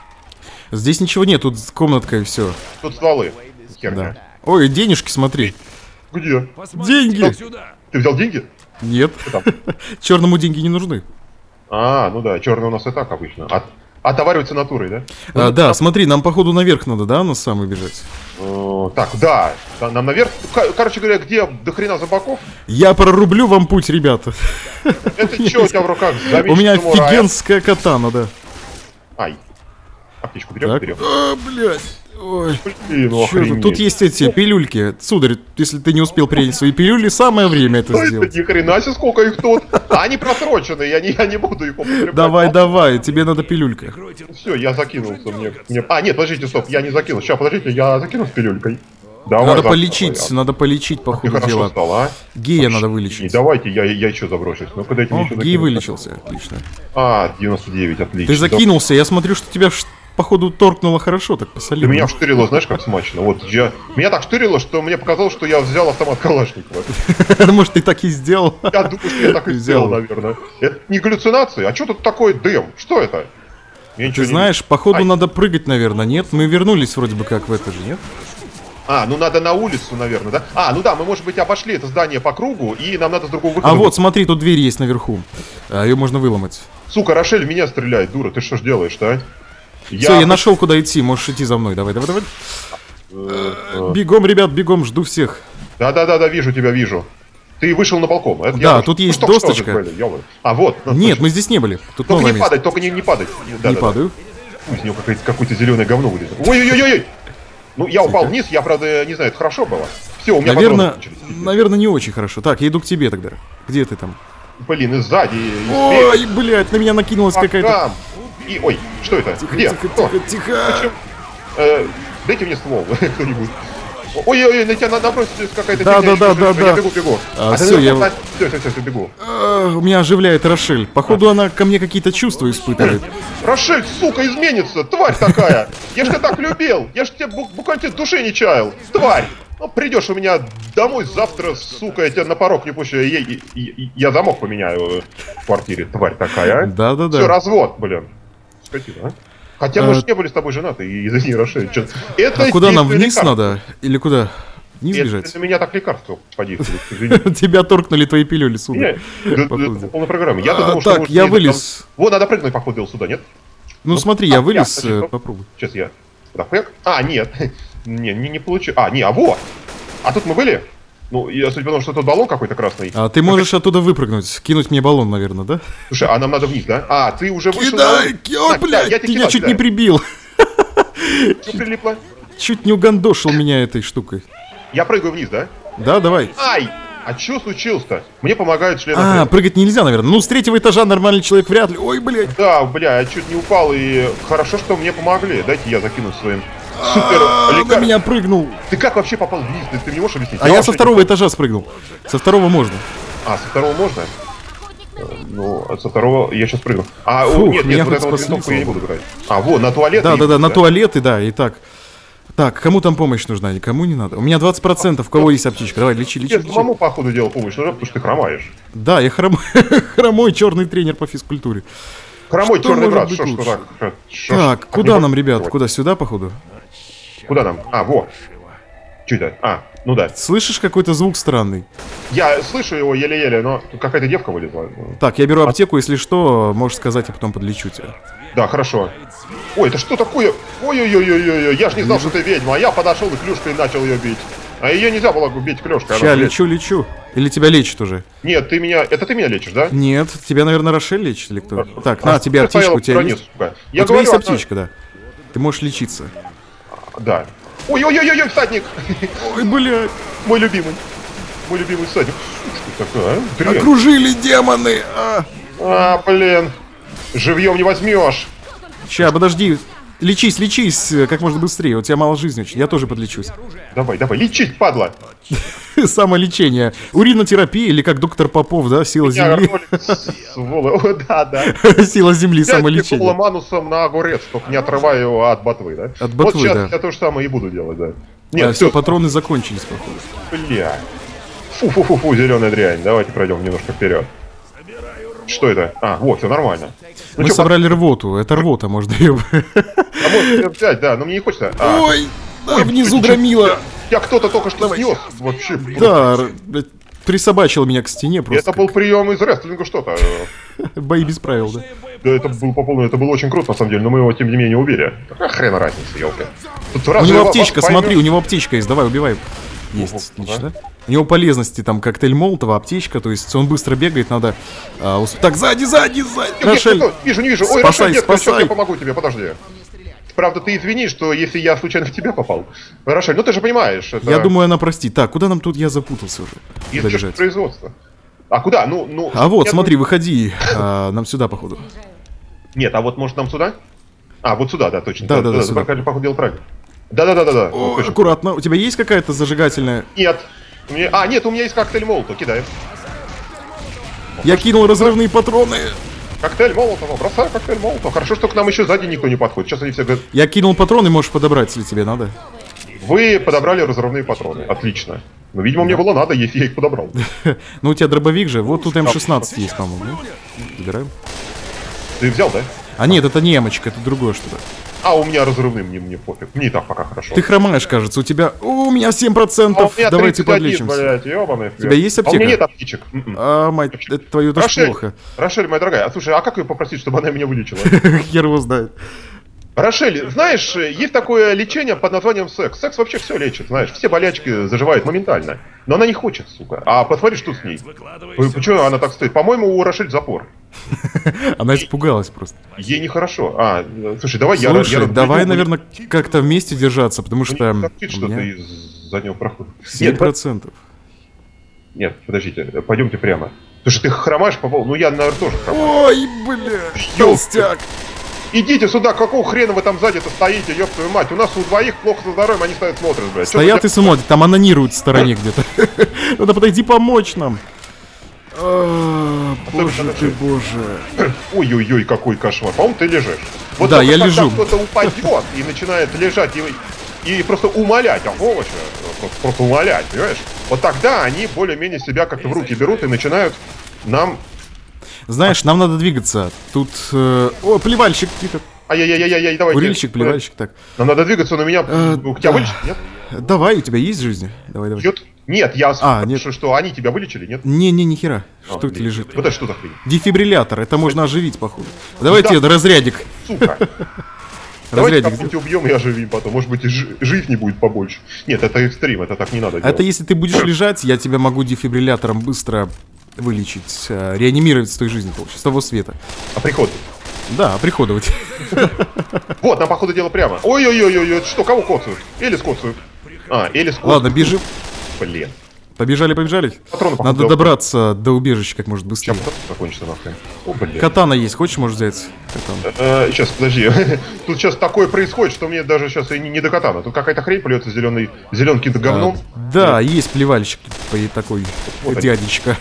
Здесь ничего нет, тут комнатка и все. Тут стволы. Херня. Да. Ой, денежки, смотри. Где? Деньги! Ты взял деньги? Нет. Черному деньги не нужны. А, ну да, черный у нас и так обычно. От, отоваривается натурой, да? А, ну, да, там... смотри, нам походу наверх надо, да, на самый бежать? Uh, так, да, нам наверх. Короче говоря, где до хрена зомбаков? Я прорублю вам путь, ребята. Это что у тебя в руках? У меня офигенская катана, да. Ай. Аптечку берем, берем. А, блядь. Ой, Блин, тут есть эти пилюльки. Сударь, если ты не успел принять свои пилюли, самое время это сделать. Ни хрена себе, сколько их тут. Они просроченные, я не, я не буду их употреблять. Давай, давай, тебе надо пилюлька. Все, я закинулся. Мне, мне... А, нет, подождите, стоп, я не закинул. Сейчас, подождите, я закину с пилюлькой. Давай Надо завтра, полечить, давай. надо полечить, Ты по ходу хорошо дела. стал, а? Гея Вообще, надо И вылечить. давайте я, я еще заброшусь. Ну, когда эти мне О, еще гей закинут. вылечился, отлично. А, девяносто девять, отлично. Ты закинулся, я смотрю, что тебя, ш- походу, торкнуло хорошо, так Да, посолидно. ты меня вштырило, знаешь, как смачно. Вот я... Меня так штырило, что мне показалось, что я взял автомат Калашникова. Может, ты так и сделал? Я думаю, что я так и Взял. сделал, наверное. Это не галлюцинации? А что тут такое дым? Что это? Я ничего Ты не знаешь, походу Ай. надо прыгать, наверное, нет? Мы вернулись вроде бы как в это же, нет? А, ну надо на улицу, наверное, да? А, ну да, мы, может быть, обошли это здание по кругу, и нам надо с другого выхода. А вот, смотри, тут дверь есть наверху. Ее можно выломать. Сука, Рошель в меня стреляет, дура, ты что ж делаешь-то, а? Все, я нашел, куда идти, можешь идти за мной. Давай, давай, давай. э, Бегом, ребят, бегом, жду всех. Да-да-да, вижу тебя, вижу. Ты вышел на балкон. Это Да, я- тут ну, есть только что же досточка. были, ё-моё. А, вот. ну, Нет, точно. мы здесь не были. Тут Только новое не место. падать, только не, не падать. Да, Не да, падаю. Да. Из него какое-то, какое-то зеленое говно вылезло. Ой-ой-ой-ой! Ну, я упал вниз, я, правда, не знаю, это хорошо было. Все, у меня Наверное, патроны кончились. наверное, не очень хорошо. Так, я иду к тебе тогда. Где ты там? Блин, и сзади, и спереди. Ой, блядь, на меня накинулась По какая-то... ногам. И, ой, что это? Где? Тихо, Кто? тихо, тихо. Э, дайте мне ствол, кто-нибудь. Ой-ой-ой, на тебя набросилась какая-то Да, фигня, да, еще да, что-то. да, Я да. бегу, бегу. А, ты всё, на- я- на- Всё, всё, всё, всё, бегу. А, у меня оживляет Рошель. Походу, она ко мне какие-то чувства испытывает. Рошель, сука, изменится, тварь такая! Я ж тебя так любил! Я ж тебя бу- буквально тебе души не чаял! Тварь! Ну, придешь у меня домой завтра, сука, я тебя на порог не пущу, я, я- я- я замок поменяю в квартире, тварь такая, а? Да-да-да. Все, развод, блин. Скотина, а? Хотя мы А, же не были с тобой женаты, и извини, Рошель, чё- Это А куда нам действенное вниз лекарство. надо? Или куда? Вниз Это бежать? на меня так лекарство подействует, извини. Тебя торкнули твои пилюли, Не, сука. да- Походу. да, полная программа. Я А, думал, что так, может, я мне вылез. там- Вот, надо прыгнуть, походу, сюда, нет? Ну смотри, а, я вылез, я, значит, э, оп. попробуй. Сейчас я... Куда, фэк? А, нет. Не, не, не получилось. А, не, а вот. А тут мы были? Ну, я, судя по тому, что тут баллон какой-то красный. А ты можешь оттуда выпрыгнуть, кинуть мне баллон, наверное, да? Слушай, а нам надо вниз, да? А, ты уже вышел Кидай! на... ки- О, Так, блядь, я ты тебя меня кидал, чуть кидаю. не прибил. Что прилипло? Чуть не угандошил меня этой штукой. Я прыгаю вниз, да? Да, давай. Ай! А что случилось-то? Мне помогают члены... А, отряда. прыгать нельзя, наверное. Ну, с третьего этажа нормальный человек вряд ли. Ой, блядь. Да, бля, я чуть не упал, и хорошо, что мне помогли. Дайте я закину своим супер А, на лекарством. меня прыгнул. Ты как вообще попал вниз? Ты, ты мне можешь объяснить? А я со вообще не второго этажа спрыгнул. Со второго можно. А, со второго можно? Э, Ну, а со второго я сейчас прыгну. А, о, Фух, нет, меня нет, вот хоть эту вот спасли, винтовку я не слава буду брать. А, вот, на туалет. Да, и- да, да, на туалеты, да, и так. Так, кому там помощь нужна, никому не надо. У меня двадцать процентов, у кого есть аптечка. Давай, лечи, лечи, Нет, лечи. самому, походу, делал помощь нужна, потому что ты хромаешь. Да, я хромой, хромой черный тренер по физкультуре. Хромой Что черный может брат, быть что ж лучше? так? Ш- шо ж Так, так куда не нам, может ребят? быть? Куда, сюда, походу? Куда нам? А, вот. Что это? А, ну да. Слышишь какой-то звук странный? Я слышу его еле-еле, но тут какая-то девка вылезла. Так, я беру аптеку, если что, можешь сказать, я потом подлечу тебя. Да, хорошо. Ой, это что такое? Ой-ой-ой-ой-ой, я ж не знал, что ты ведьма, а я подошел и клюшкой начал ее бить. А ее нельзя было бы бить клюшкой. она Ща, же лечу, лечу. Или тебя лечат уже? Нет, ты меня... Это ты меня лечишь, да? Нет, тебя, наверное, Рошель лечит или кто? Так, А на, тебе ты аптечку, стояла у тебя в броне, есть? сука. У Я тебя есть говорю, аптечка, да. Ты можешь лечиться. она- Да. Ой-ой-ой-ой, всадник! Ой, блядь. Мой любимый. Мой любимый всадник. Что такое, а? Дрянь. Окружили демоны! А! А, блин. Живьем не возьмешь. Ща, подожди. Лечись, лечись э, как можно быстрее. У тебя мало жизни очень. Я тоже подлечусь. Давай, давай, лечить, падла. Самолечение. Уринотерапия или как доктор Попов, да? Сила Я земли. ролик, сволочь. О, да, да. Сила земли, Взять самолечение. манусом на огурец, только не отрывая его от ботвы, да? От ботвы, вот сейчас да. я то же самое и буду делать, да. Нет, Нет, все, все, патроны закончились, походу. бля. Фу-фу-фу-фу, зеленая дрянь. Давайте пройдем немножко вперед. Что это? А, вот, все нормально. Ну Мы чё, собрали рвоту. Это рвота, можно ее... а вот взять, да, но мне не хочется. А, Ой, да, внизу громила. я кто-то только что снес. Вообще. Да, р- блядь, присобачил меня к стене просто. Это был прием из рестлинга что-то. как бои без правил, да. Да, это был по полной, это было очень круто, на самом деле, но мы его, тем не менее, убили. Какая хрена разница, елки. У него аптечка, смотри, у него аптечка есть, давай, убивай. Есть, Ого, отлично. У него полезности, там, коктейль Молотова, аптечка, то есть он быстро бегает, надо... а, усп- Так, сзади, сзади, сзади! Рошель! Вижу, не вижу. Ой, Спасай, Рошель, детка, спасай. сейчас я помогу тебе, подожди. Правда, ты извини, что если я случайно в тебя попал. Рошель, ну ты же понимаешь, это... Я думаю, она простит. Так, куда нам тут? Я запутался уже. из Куда бежать? производства. А куда? Ну, ну... А вот, я смотри, думаю- выходи. а, нам сюда, походу. Нет, а вот может нам сюда? А, вот сюда, да, точно. Да, да, да, да, сюда. Походу, дело правильно. Да-да-да-да-да. О, точно. аккуратно. У тебя есть какая-то зажигательная? Нет. У меня- А, нет, у меня есть коктейль Молотова, кидай. Я кинул разрывные патроны. Коктейль Молотова, бросаю коктейль Молотова. Хорошо, что к нам еще сзади никто не подходит. Сейчас они все говорят, Я кинул патроны, можешь подобрать, если тебе надо. вы подобрали разрывные патроны. Отлично. Но, видимо, мне было надо, если я их подобрал. Ну, у тебя дробовик же. Вот тут эм шестнадцать есть, по-моему. Ну, Выбираем. Ты взял, да? А нет, это не эмочка, это другое что-то. А, у меня разрывные, мне, мне пофиг. Мне и так пока хорошо. Ты хромаешь, кажется. У тебя... О, у меня семь А процентов. у меня Давайте тридцать один, подлечимся. блядь, ёбаный У тебя есть А у аптека? меня нет аптечек. М-м. А, мать, это твое тоже Рошель, плохо. Рошель, моя дорогая, а слушай, а как ее попросить, чтобы она меня вылечила? Хер его знает. Рошель, знаешь, есть такое лечение под названием секс. Секс вообще все лечит, знаешь. Все болячки заживают моментально. Но она не хочет, сука. А посмотри, что с ней. Почему она так стоит? По-моему, у Рошель запор. Она испугалась просто. Ей нехорошо. А, слушай, давай я... Слушай, я давай, разберу, наверное, как-то вместе держаться, потому будет- что... будет торчит у что-то меня из заднего прохода. семь Нет, процентов. нет, подождите, пойдемте прямо. Слушай, ты хромаешь по полу? Ну я, наверное, тоже хромаю. Ой, бля, толстяк. Идите сюда, какого хрена вы там сзади-то стоите, ёб твою мать. У нас у двоих плохо со здоровьем, они стоят смотрят, блядь. Чё Стоят вы- и смотрят, там анонируют в стороне где-то. Надо подойти помочь нам. А, Боже ты, боже. Ой-ой-ой, какой кошмар. По-моему, ты лежишь. Вот Да, только я когда лежу. кто-то упадет и начинает лежать и, и просто умолять, а овощи, просто, просто умолять, понимаешь? Вот тогда они более-менее себя как-то в руки берут и начинают нам... Знаешь, нам надо двигаться. Тут... э, О, плевальщик, тихо. Ай-яй-яй-яй, давай. Курильщик, плевальщик, так. Нам надо двигаться, но меня... Э, у тебя да. вылечить, нет? Давай, у тебя есть жизни? Давай, давай. Бьет? Нет, я А, спрашиваю, нет. что они тебя вылечили, нет? Не-не, ни хера. А, Что это блин. лежит? Вот это что за хрень? Дефибриллятор, это можно оживить, походу. Давайте, Да. это разрядик. Сука. Давайте Разрядик. как-нибудь убьем и оживим потом. Может быть, и жи- жизни будет побольше. Нет, это экстрим, это так не надо делать. Это если ты будешь лежать, я тебя могу дефибриллятором быстро вылечить, э, реанимировать с той жизни, получится, с того света. А приход? Да, оприходовать. Вот, нам, походу, дело прямо. Ой-ой-ой-ой, это что, кого коцают? Элис коцают. А, Элис коцают. Ладно, бежим. Блин. Побежали, побежали. Патроны, походу, Надо дело. добраться до убежища как можно быстрее. Сейчас патроны закончится нахрен. О, блин. Катана есть, хочешь, можешь взять? Катану. Э, сейчас, подожди. Тут сейчас такое происходит, что мне даже сейчас и не, не до катана. Тут какая-то хрень плюется зеленый, зеленый каким-то говном. А, да, есть плевальщик тут по- такой Вот они. дядечка.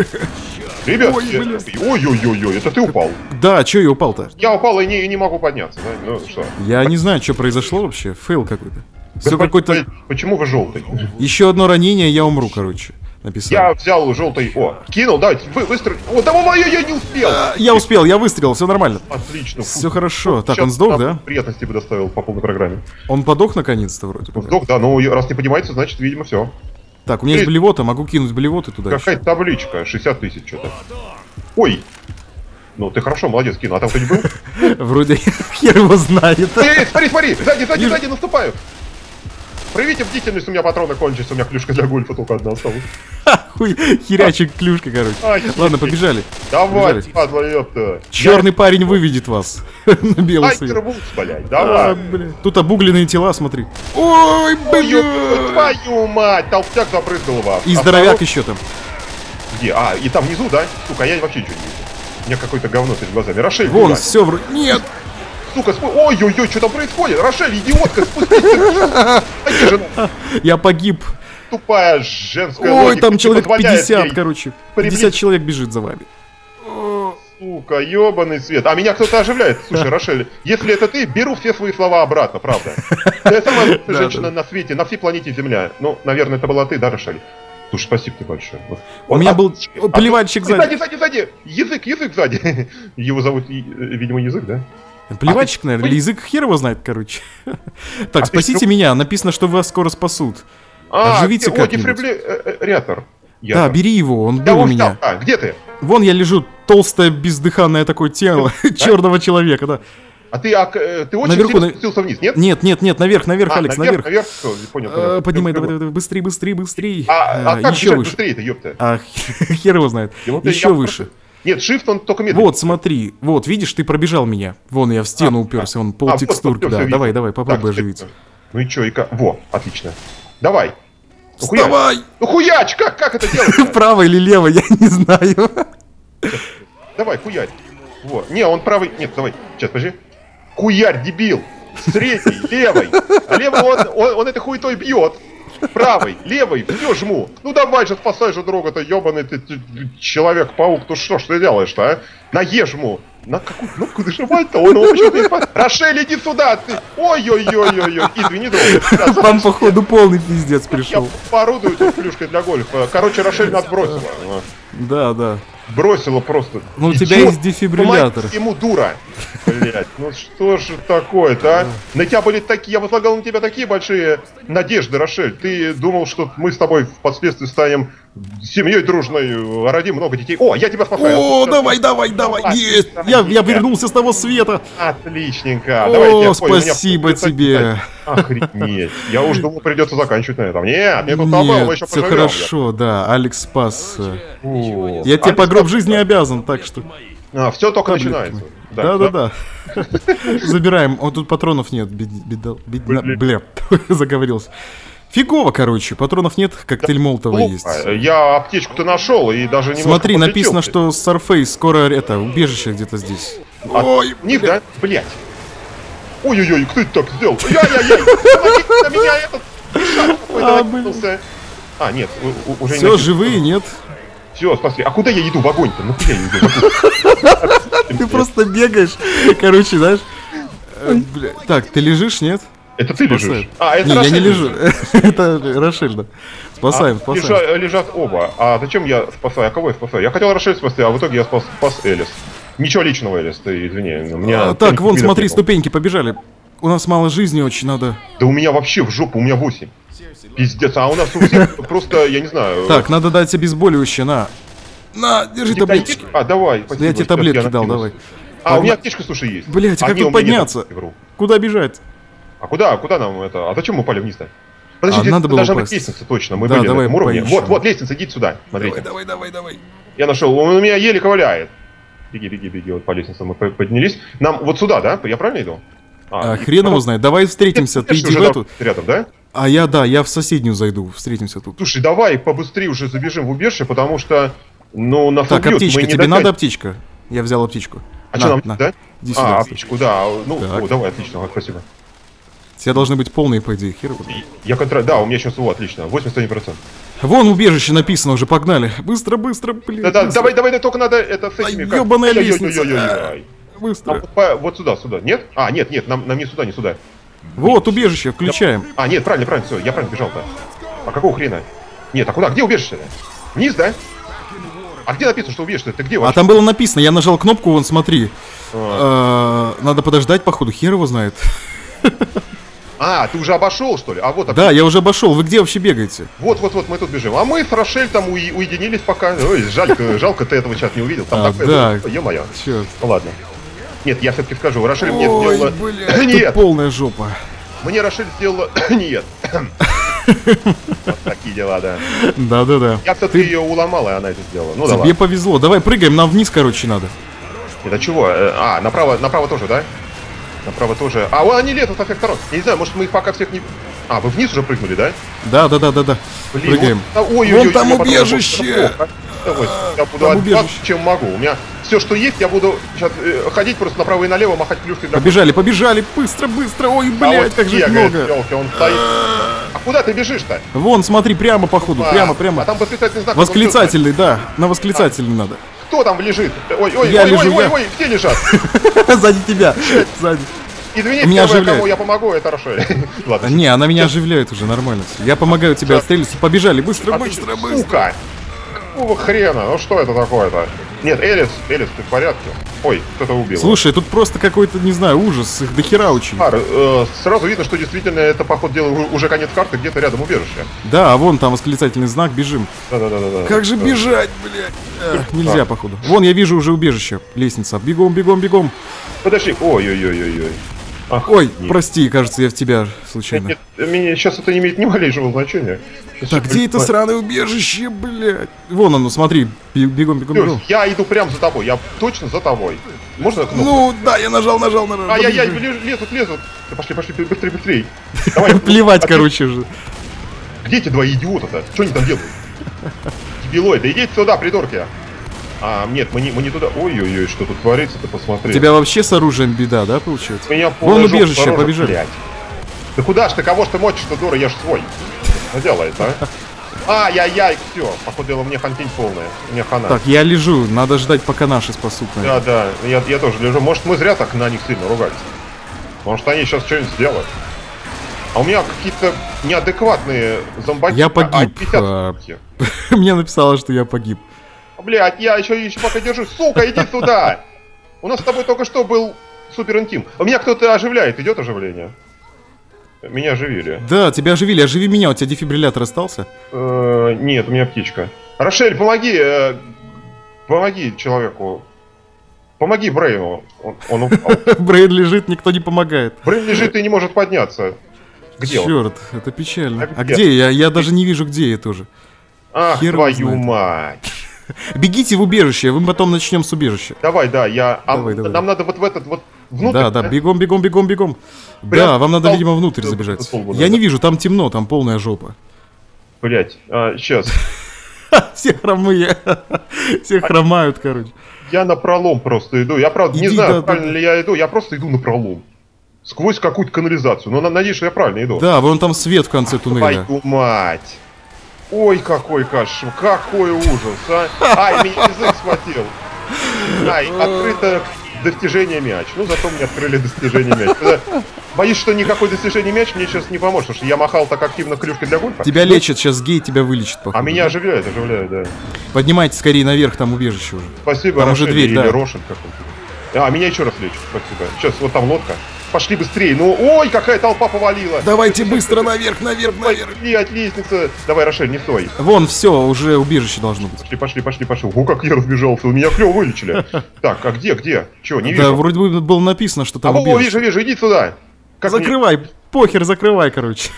Ребят, Ой, я- блин. ой-ой-ой-ой, это ты упал. Да, чё я упал-то? Я упал и не, и не могу подняться. Да? Ну что? Я не знаю, что произошло вообще. Фейл какой-то. Все Вы какой-то... понимаете, Почему вы желтый? Еще одно ранение, я умру, короче. Написал. Я взял желтый. О, кинул, давайте, вы, выстрелили. О, давай, я, я не успел. А, Я успел, я выстрелил, все нормально. Отлично. фу. Все хорошо. Так, Сейчас он сдох, нам да? Приятности бы доставил по полной программе. Он подох наконец-то вроде бы. Сдох, да, но раз не поднимается, значит, видимо, все. Так, у меня есть Ты- блевота, могу кинуть блевоты туда еще. Какая-то табличка, шестьдесят тысяч что-то. Ой! Ну, ты хорошо, молодец, кинул. А там кто-нибудь был? Вроде хер его знает. Эй, смотри, смотри! Сзади, сзади, Вижу. сзади наступают! Проявите бдительность, у меня патроны кончатся, у меня клюшка для гольфа только одна осталась. Хуй, херячик клюшка, короче. Ай, Ладно, хи- побежали. Давай, Побежали. падла, ёпта. Черный парень выведет вас на белый Ай, свет. Вудс, блядь, А, давай. бля. Тут обугленные тела, смотри. Ой, Ой, ёпта, бля. твою мать, толстяк запрыгнул вас. И А здоровяк второй- еще там. Где? А, и там внизу, да? Сука, я вообще ничего не вижу. У меня какое-то говно перед глазами. Рошель, Вон, куда? все вроде... Нет! Сука, спу... Ой-ой-ой, что там происходит? Рошель, идиотка, спустись! Иди же, Я погиб. тупая женская Ой, логика там не человек позволяет пятьдесят, ей. короче. приблизить- пятьдесят человек бежит за вами. Сука, ёбаный свет. А меня кто-то оживляет. Слушай, Рошель, если это ты, беру все свои слова обратно, правда. Ты самая лучшая Да, женщина на свете, на всей планете Земля. Ну, наверное, это была ты, да, Рошель? Слушай, спасибо тебе большое. Вот. У Вот, меня а- был а- плевальщик Сзади, сзади. сзади, сзади! Язык, язык сзади. Его зовут, и- видимо, язык, да? Плевальщик, А ты- наверное, или язык хер его знает, короче. А Так, ты спасите что? меня, написано, что вас скоро спасут. А, Оживите где- о, как-нибудь. дефибриллятор. Да, бери его, он Я был у его меня. взял. А, где ты? Вон я лежу, толстое, бездыханное такое тело черного человека, да. А ты, а, э, ты очень Наверху, сильно на- спустился вниз, нет? Нет, нет, нет, наверх, наверх, А, Алекс, наверх, наверх. наверх, всё, понял, Э, понял. Поднимай, Всё, давай, всё. давай, быстрее, быстрее, быстрее. А, а Э, как Еще бежать выше. быстрее-то, ёпта? А, хер его знает. Ему ты- Еще я выше. просто- Нет, shift он только медленно. Вот, смотри, вот, видишь, ты пробежал меня. Вон я в стену А, уперся, а. вон А, пол вот, текстурки, вот, всё, да. всё Давай, видно. давай, попробуй Так, оживиться. Ну и чё, и как? Во, отлично. Давай. Ну, хуяч. Вставай! Ну хуяч, как, как это делать? Вправо или лево, я не знаю. Давай, хуярь. Вот. Не, он правый. Нет, давай. Сейчас, подожди. Хуярь, дебил. Средний, левый. А левый он, он, он этой хуетой бьет. Правый, левый, все жму. Ну давай же спасай же друга-то, ебаный ты, ты человек-паук. Ну что ж ты делаешь-то, а? На Е жму. На какую кнопку нажимать-то? Он его почему-то не спас. Рошель, иди сюда, ты. Ой-ой-ой-ой-ой. Извини, друг. Там, походу, полный пиздец пришел. Я поорудую тут клюшкой для гольфа. Короче, Рошель нас бросила. Да, да. Бросила просто. Ну, у тебя есть дефибриллятор. Помоги ему, дура. Блять, ну что же такое-то, а? На тебя были такие, я возлагал на тебя такие большие надежды, Рошель. Ты думал, что мы с тобой впоследствии станем семьей дружной, родим много детей. О, я тебя спасаю. О, давай, давай, давай. Есть. Я, я вернулся с того света. Отличненько. О, Давай, я спасибо понял, тебе. Охренеть. Я уж думал, придется заканчивать на этом. Нет, мне тут Нет, мы еще все поживем. хорошо, да. Алекс спас. О, Я тебе Алекс по гроб спас. жизни обязан, так что... А, все только Таблетки. начинается. Да, да, да. Забираем. О, тут патронов нет. Бед- беда- бедна- Блин. Бля, заговорился. Фигово, короче. Патронов нет, коктейль Молотова Глупо. есть. Я аптечку-то нашел и даже немножко Смотри, подлечился. написано, что Старфейс скоро это, убежище где-то здесь. А, Ой, Ник, бля. да? Блять. Ой-ой-ой, кто это так сделал? Яй-яй-яй! Помогите, на меня этот... шар какой-то А, блин. накинулся. А, нет, у- у- уже не Все, накинулся. живые, нет? Все, спасли. А куда я иду в огонь-то? Ну куда я иду в огонь? Ты просто бегаешь. Короче, знаешь. э, бля. Так, ты лежишь, нет? Это ты лежишь? Спасаем. А, это Не, я не Рошель лежу. Это Рошель, да. Спасаем, А, спасаем. лежа- лежат оба. А зачем я спасаю? А кого я спасаю? Я хотел Рошель спасти, а в итоге я спас, спас Элис. Ничего личного, Элис, ты извини. У меня А, так, вон, видов смотри, не было. ступеньки побежали. У нас мало жизни очень надо. Да у меня вообще в жопу, у меня восемь. Пиздец, а у нас у всех просто, я не знаю... Так, надо дать обезболивающее, на. На, держи Тебе таблеточки. таблетки? А, давай, спасибо. Да я тебе сейчас таблетки я дал, накинусь. давай. А, Погна- у меня аптечка, слушай, есть. Блять, а как не, тут у меня нет подняться? аптечки, вру. Куда бежать? А куда, куда нам это? А зачем мы упали вниз-то? Подождите, А, надо было должна быть упасть. лестница, точно. Мы Да, были на давай этом уровне. поищем. Вот, вот лестница, идите сюда. Смотрите. Давай, давай, давай, давай. Я нашел, он у меня еле ковыляет. Беги, беги, беги, вот по лестнице мы по- поднялись. Нам вот сюда, да? Я правильно иду? А, и хрен его потом- знает. Давай встретимся. Нет, Ты конечно, иди в уже эту. там рядом, да? А я, да, я в соседнюю зайду. Встретимся тут. Слушай, давай побыстрее уже забежим в убежище, потому что, ну, нас Так, убьют, аптечка. мы не Тебе надо дотянем. аптечка? Я взял аптечку. А На, что нам, на. да? Иди сюда, А, кстати. аптечку, да. Ну, Так. о, давай, отлично, вот, спасибо. Все должны быть полные, по идее. Хер его знает. Я контра... Да, у меня сейчас, о, отлично, восемьдесят один процент. Вон убежище написано уже, погнали. Быстро, быстро, блин. Да, да, быстро. давай, давай, да, только надо это с Ай, этими... как- ёбаная Ой-ой-ой-ой-ой-ой. лестница. А Быстро. вот, по- вот сюда, сюда, нет? А, нет, нет, нам, нам не сюда, не сюда. Вот убежище, включаем. А, нет, правильно, правильно, все, я правильно бежал-то. А какого хрена? Нет, а куда? Где убежище-то? Вниз, да? А где написано, что убежище? Ты где А вообще? там было написано, я нажал кнопку, вон, смотри. Э, Надо подождать, походу, хер его знает. А, ты уже обошел, что ли? А вот, Да, я уже обошел. Вы где вообще бегаете? вот, вот, вот, мы тут бежим. А мы с Рошель там уи- уединились пока. Ой, жалко, жалко, ты этого сейчас не увидел. Там А, такое да. было. Е-мое. Черт. Ну ладно. Нет, я все-таки скажу, Рошель мне Ой, сделала... блядь, тут Нет, полная жопа. мне Рошель сделала... Нет. Вот такие дела, да. Да-да-да. Я все-таки ее уломал, и она это сделала. Ну да Тебе ладно. повезло. Давай прыгаем, нам вниз, короче, надо. Это чего? Э, А, направо, направо тоже, да? Направо тоже. А, вон они лезут со всех сторон. Я не знаю, может мы их пока всех не... А, вы вниз уже прыгнули, да? Да-да-да-да-да. Блин, Прыгаем. вот- а, ой, ой, Вон ой, там я потом- убежище. это плохо. Давай, я буду Там отбиваться, убежище. чем могу. У меня все, что есть, я буду сейчас э, ходить просто направо и налево, махать клюшкой для... Побежали, побежали. Быстро, быстро. Ой, А блядь, вот как же их бегает, много. ёлки, он стоит. А куда ты бежишь-то? Вон, смотри, прямо, походу. А, Прямо, А прямо. там восклицательный знак. Восклицательный, да. На восклицательный надо. Кто там лежит? Ой, ой, Я ой, лежу, ой, ой, я. ой, все лежат. Сзади тебя. Сзади. Извини, Меня первое, оживляет. кому я помогу, это Рошель. Ладно. Не, она меня оживляет уже, нормально всё. Я помогаю тебе отстрелиться. Побежали, быстро, быстро, быстро. Сука! Какого хрена? Ну что это такое-то? Нет, Элис, Элис, ты в порядке? Ой, кто-то убил. Слушай, тут просто какой-то, не знаю, ужас. Их дохера очень. Ар, э, сразу видно, что действительно это, по ходу дела, у- уже конец карты, где-то рядом убежище. Да, а вон там восклицательный знак, бежим. Да-да-да-да. Как же бежать, блядь? Эх, нельзя, походу. Вон, я вижу уже убежище. Лестница. Бегом, бегом, бегом. Подожди. Ой-ой-ой-ой-ой. Ах, Ой, нет. прости, кажется, я в тебя случайно. Нет, мне сейчас это не имеет ни малейшего значения. Щас Так, я где это понимаю. сраное убежище, блядь? Вон оно, смотри. Бе- Бегом, бегом, Лёш, бегом. я иду прямо за тобой, я точно за тобой. Можно кнопку? Ну, да, я нажал, нажал, нажал. Ай-яй-яй, Побежи. лез- лезут, лезут. Да пошли, пошли, быстрее, быстрее. Давай. Плевать, А ты- короче же. Где эти два идиота-то? Что они там делают? Дебилоиды, идите сюда, придурки. А, нет, мы не, мы не туда. Ой-ой-ой, что тут творится, ты посмотри. У тебя вообще с оружием беда, да, получается? У меня Вон убежище, побежали. Блядь. Ты куда ж ты, кого ж ты мочишь-то, дура, я ж свой. Что делает, а? Ай-яй-яй, все, походу дела, мне хантень полная, мне хана. Так, я лежу, надо ждать, пока наши спасут. Да, да, я, я тоже лежу. Может, мы зря так на них сильно ругались. Может, они сейчас что-нибудь сделают. А у меня какие-то неадекватные зомбаки. Я погиб. А, Мне написала, что я погиб. Блять, я еще, еще пока держусь. Сука, иди сюда! У нас с тобой только что был супер интим. У меня кто-то оживляет, идет оживление? Меня оживили. Да, тебя оживили, оживи меня, у тебя дефибриллятор остался? Э, нет, у меня птичка. Рошель, помоги, э, помоги человеку. Помоги Брейну. Он, он упал. Брейн лежит, никто не помогает. Брейн лежит и не может подняться. Где он? Черт, это печально. А А где? где? Я, я даже не вижу, где я тоже. Ах, Хер твою знает. мать. Бегите в убежище, мы потом начнем с убежища. Давай, да, я... а, Давай, давай. нам надо вот в этот вот... Внутрь, Да, да, бегом, бегом, бегом, бегом. Прям Да, вам надо, стал- видимо, внутрь стал- забежать. стал бы Я надо. не вижу, там темно, там полная жопа. Блять, а, сейчас. Все хромые. Все хромают, короче. Я на пролом просто иду. Я правда не Иди, знаю, да, правильно да. ли я иду. Я просто иду на пролом. Сквозь какую-то канализацию. Но на- надеюсь, что я правильно иду. Да, вон там свет в конце туннеля. Твою мать. Ой, какой кошмар. Какой ужас, а. Ай, меня язык схватил. Ай, открыто достижение мяч. Ну, зато мне открыли достижение мяч. Тогда боюсь, что никакой достижение мяч мне сейчас не поможет, потому что я махал так активно клюшкой для гольфа. Тебя лечат, сейчас гей тебя вылечит, походу. А меня оживляют, оживляют, да. Поднимайтесь скорее наверх, там убежище уже. Спасибо, Там уже Рошель дверь, или да. Рошель какой-то. А, меня еще раз лечат, спасибо. Сейчас, вот там лодка. Пошли быстрее. Ну, ой, какая толпа повалила. Давайте быстро наверх, наверх, наверх. Блять, лестница. Давай, Рошель, не стой. Вон, все, уже убежище должно быть. Пошли, пошли, пошли, пошли. О, как я разбежался. У меня клево вылечили. Так, а где, где? Че, не Да, вижу. вроде бы было написано, что А, там во, убежище. вижу, вижу, иди сюда. Как мне- Закрывай, похер, закрывай, короче.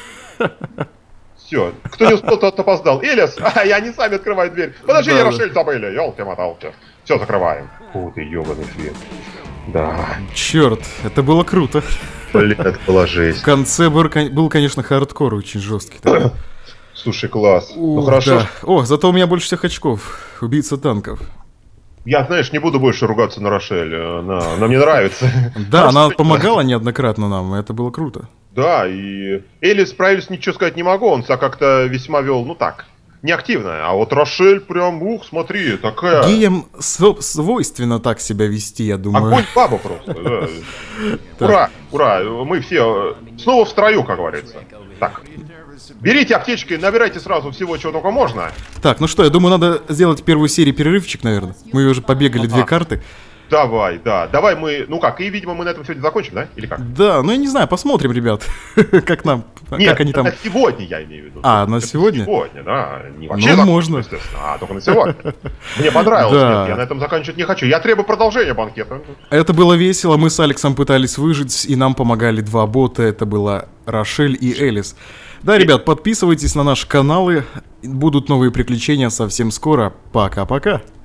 Все, кто не успел, тот опоздал. Элис, а, и они сами открывают дверь. Подожди, Да, я да. Рошель забыли. Ёлки-моталки. Все, закрываем. Фу ты, ёбаный свет. Да. Черт, это было круто. Блин, это была В жесть. конце был, кон- был, конечно, хардкор очень жесткий. такой. Слушай, класс. Ну Ух, хорошо. да. О, зато у меня больше всех очков. Убийца танков. Я, знаешь, не буду больше ругаться на Рошель. Она, она мне нравится. Да, она помогала неоднократно нам, и это было круто. Да, и Элис про Элис ничего сказать не могу. Он себя как-то весьма вел, ну так, неактивно. А вот Рошель прям, ух, смотри, такая... Геям со- свойственно так себя вести, я думаю. Огонь баба просто, да. Ура, ура, мы все э, снова в строю, как говорится. Так, берите аптечки, набирайте сразу всего, чего только можно. Так, ну что, я думаю, надо сделать первую серию перерывчик, наверное. Мы уже побегали две Ага. карты. Давай, да, давай мы, ну как, и, видимо, мы на этом сегодня закончим, да? Или как? Да, ну я не знаю, посмотрим, ребят, как нам, Нет, как они там... на сегодня я имею в виду. А, на Это сегодня? Сегодня, да. Не вообще Ну, закончим, можно. естественно, а только на сегодня. Мне понравилось, Да. нет, я на этом заканчивать не хочу. Я требую продолжения банкета. Это было весело, мы с Алексом пытались выжить, и нам помогали два бота, это была Рошель и Элис. Да, ребят, подписывайтесь на наши каналы, будут новые приключения совсем скоро. Пока-пока.